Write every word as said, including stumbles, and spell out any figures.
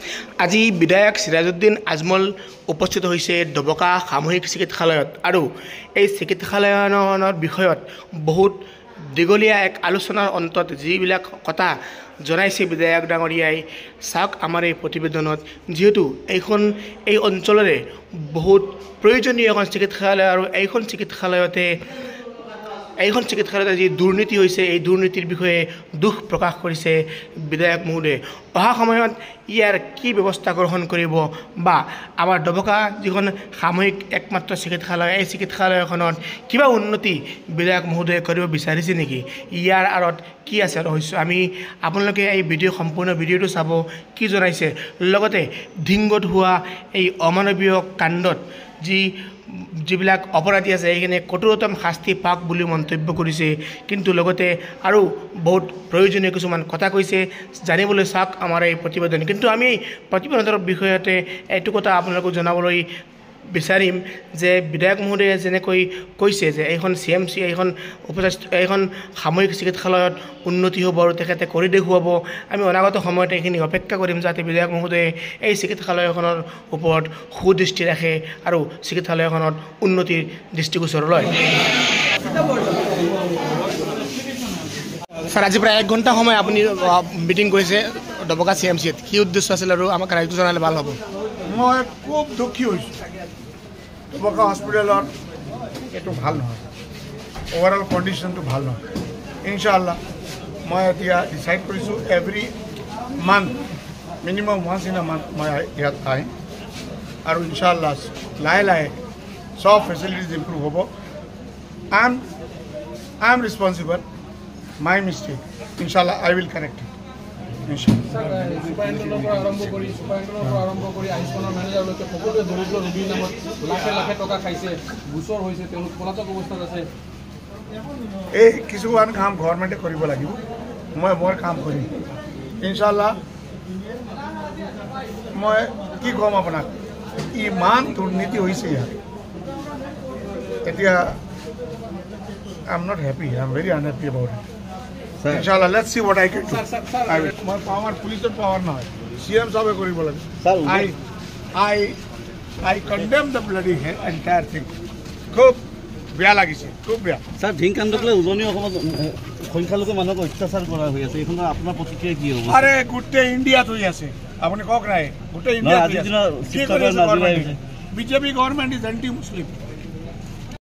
আজি বিধায়ক সিৰাজউদ্দিন আজমল উপস্থিত হৈছে ডবকা সামূহিক চিকিৎসালয়ত আৰু এই চিকিৎসালয়ৰ বিষয়ত বহুত দীঘলীয়া এক আলোচনাৰ অন্তত যিবিলাক কথা জনাইছে বিধায়ক ডাঙৰীয়াই চাওক আমাৰ এই প্ৰতিবেদনত যেহেতু এইখন এই অঞ্চলৰে বহুত প্ৰয়োজনীয় এখন চিকিৎসালয় আৰু এইখন চিকিৎসালয়তে এইখন চিকিৎসালয়ত যি দুৰ্নীতি হৈছে এই দুৰ্নীতিৰ বিষয়ে দুখ প্ৰকাশ কৰিছে বিধায়ক মহোদয়ে অহা সময়ত ইয়াৰ কি ব্যৱস্থা গ্ৰহণ কৰিব বা আমাৰ ডবকা যিখন সামূহিক একমাত্ৰ চিকিৎসালয় এই চিকিৎসালয়খনত কিবা উন্নতি বিধায়ক মহোদয়ে কৰিব বিচাৰিছে নেকি ইয়াৰ আঁৰত কি আছে ৰহস্য আমি আপোনালোকে এই ভিডিঅ' সম্পূৰ্ণ ভিডিঅ'টো চাব কি জনাইছে লগতে ধিংগত হোৱা এই অমানৱীয় কাণ্ডত যি যিবিলাক অপৰাধী আছে এইখিনি কঠোৰতম শাস্তি পাওক বুলি মন্তব্য কৰিছে কিন্তু লগতে আৰু বহুত প্ৰয়োজনীয় কিছুমান কথা কৈছে জানিবলৈ চাওক আমাৰ এই প্ৰতিবেদন কিন্তু আমি প্ৰতিবেদনৰ বিষয়তে এইটো কথা আপোনালোকক জনাবলৈ বিচাৰিম যে বিধায়ক মহোদয়ে যেনেকৈ কৈছে যে এইখন চি এম চি এইখন উপস্বাস্থ্য এইখন সামূহিক চিকিৎসালয়ত উন্নতি হ'ব আৰু তেখেতে কৰি দেখুৱাব আমি অনাগত সময়ত এইখিনি অপেক্ষা কৰিম যাতে বিধায়ক মহোদয়ে এই চিকিৎসালয়খনৰ ওপৰত সুদৃষ্টি ৰাখে আৰু চিকিৎসালয়খনত উন্নতিৰ দৃষ্টিগোচৰ লয় স্যার আজি প্রায় এক ঘণ্টা সময় আপনি মিটিং কৰিছে ডবকা চি এম চিত কি উদ্দেশ্য আছিল আৰু আমাক ৰাইজক জনালে ভাল হ'ব মই খুব দুখী হৈছোঁ ডবকা হস্পিটেলত এইটো ভাল নহয় ওভাৰঅল কণ্ডিশ্যনটো ভাল নহয় ইনশাআল্লাহ মই এতিয়া ডিচাইড কৰিছোঁ every month minimum once in a month মই ইয়াত আহিম আৰু ইনশাআল্লাহ লাহে লাহে সব ফেচিলিটিজ ইম্প্ৰুভ হ'ব I am I am responsible my mistake ইনশাআল্লাহ আই উইল কাৰেক্ট ইট এই কিছুমান কাম গভৰ্ণমেণ্টে কৰিব লাগিব মই মোৰ কাম কৰিম ইনশাআল্লাহ মই কি ক'ম আপোনাক ইমান দুৰ্নীতি হৈছে ইয়াত এতিয়া I am not happy I am very unhappy about it Inshallah, let's see what I can do. Sir, sir, sir, I will. My power, police power now. C M sabe kori bola. Sir, I, I, I condemn the bloody entire thing. Khub beya lagise. Khub beya. Sir, ধিংকাণ্ডক লৈ উজনি অসমত সংখ্যালঘু মানুহক অত্যাচাৰ কৰা হৈ আছে এইখন আপোনাৰ প্ৰতিক্ৰিয়া কি হ'ব আৰে গোটে ইণ্ডিয়াত হৈ আছে আপুনি কক নাই গোটে ইণ্ডিয়াত হৈ আছে BJP government is anti Muslim